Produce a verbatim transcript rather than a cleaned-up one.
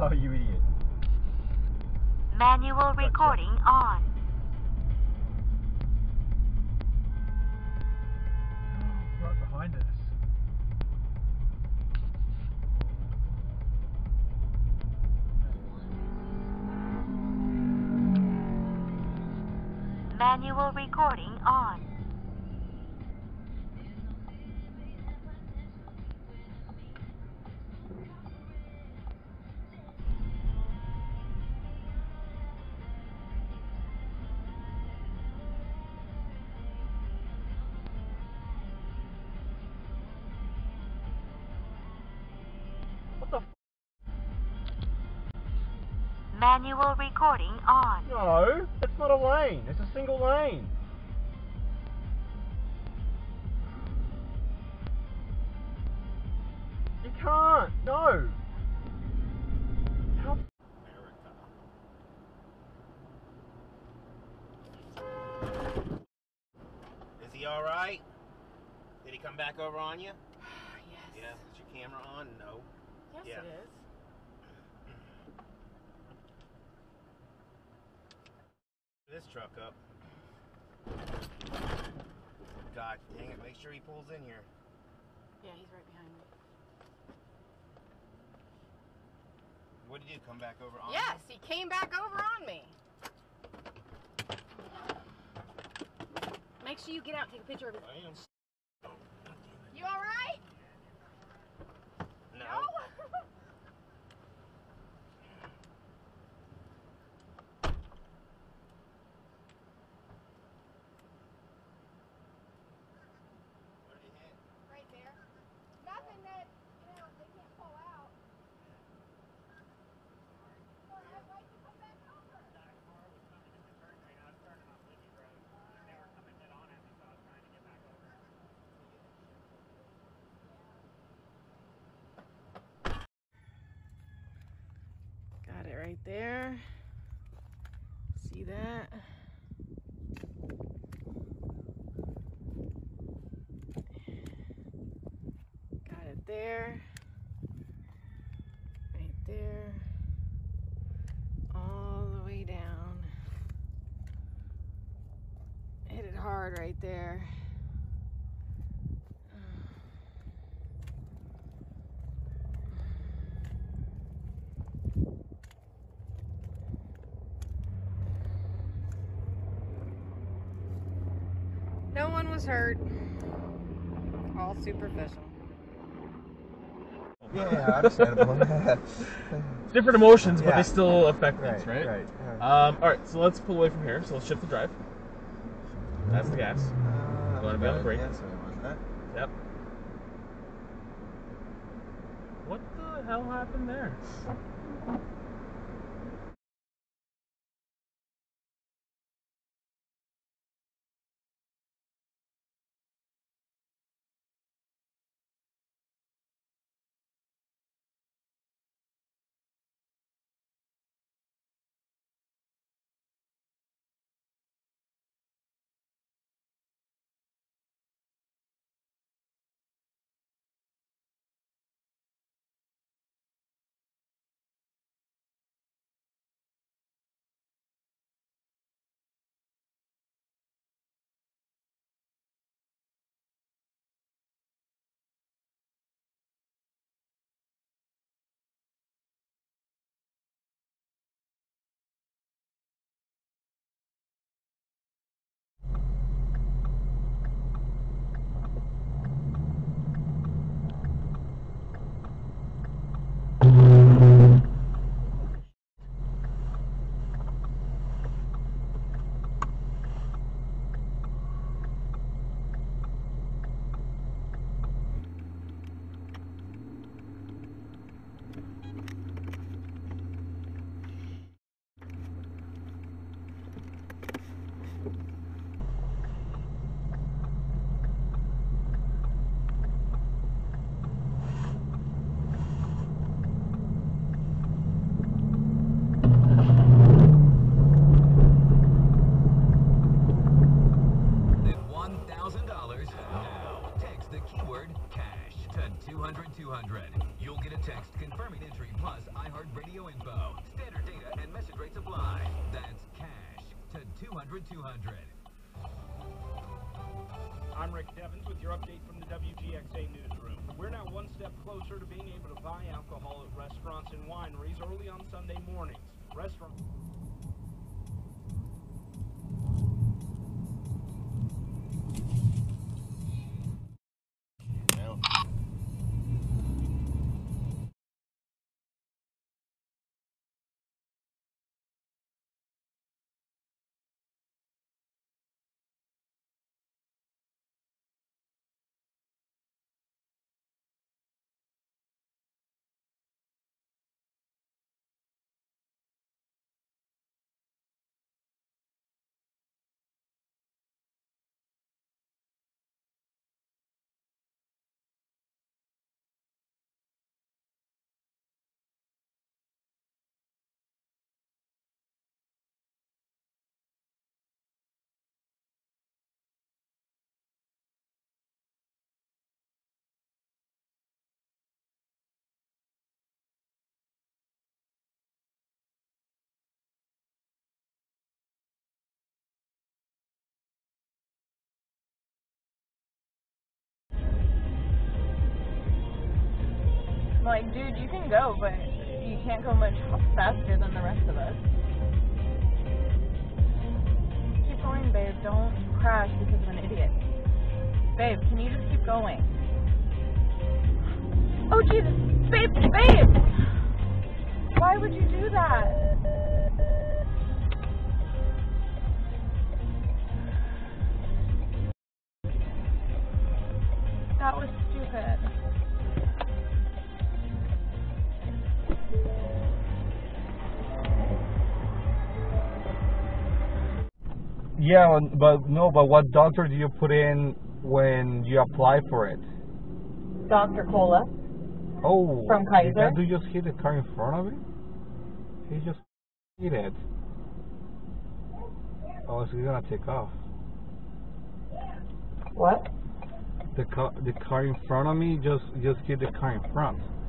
Oh, you idiot. Manual recording on. Right behind us. Manual recording on. What the f? Manual recording on. No, it's not a lane. It's a single lane. You can't. No. How? Is he all right? Did he come back over on you? Yes. Yeah. Is your camera on? No. Yes, Yeah. it is. This truck up. God dang it. Make sure he pulls in here. Yeah, he's right behind me. What did he do? Come back over on Yes, he came back over on me. Make sure you get out and take a picture of it. you? I am. You all right? No. No? Where did he hit? Right there. Nothing that, you know, they can't pull out. Well, I'd like to come back over. Got it right there. See that? Got it there. Right there. All the way down. Hit it hard right there. No one was hurt. All superficial. Yeah, understandable. Different emotions, but Yeah. they still affect things, Right, right? right. Yeah. Um, all right, so let's pull away from here. So let's shift the drive. That's the gas. Uh, You want to be on the brake? Yeah, so was that? Yep. What the hell happened there? hundred two hundred. You'll get a text confirming entry plus iHeartRadio info. Standard data and message rates apply. That's cash to two hundred two hundred. I'm Rick Devins with your update from the W G X A newsroom. We're now one step closer to being able to buy alcohol at restaurants and wineries early on Sunday mornings. Restaurant. Like, dude, you can go, but you can't go much faster than the rest of us. Keep going, babe. Don't crash because of an idiot. Babe, can you just keep going? Oh, Jesus! Babe! Babe! Why would you do that? That was stupid. Yeah, but no, but what doctor do you put in when you apply for it? Doctor Cola. Oh, From Kaiser? did that dude just hit the car in front of him? He just hit it. Oh, so he's gonna take off. What? The car, the car in front of me just just hit the car in front.